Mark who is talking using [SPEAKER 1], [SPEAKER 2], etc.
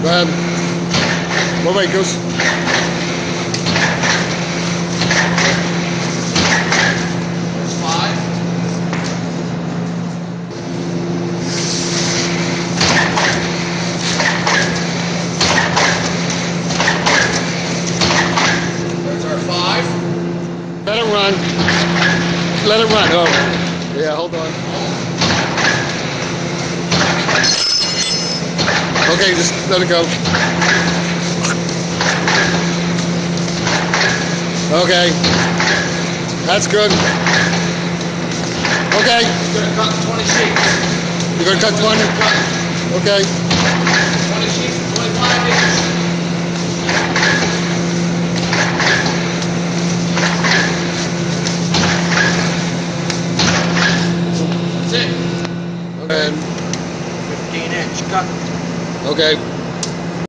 [SPEAKER 1] What way it goes?
[SPEAKER 2] There's 5. There's our 5.
[SPEAKER 1] Let it run. Let it run. Oh, yeah. Hold on. Okay, just let it go. Okay. That's good. Okay.
[SPEAKER 2] You're going to cut 20 sheets.
[SPEAKER 1] You're going to cut 20? Okay.
[SPEAKER 2] 20 sheets, 25 inches. That's it.
[SPEAKER 1] Okay.
[SPEAKER 2] 15-inch cut.
[SPEAKER 1] Okay.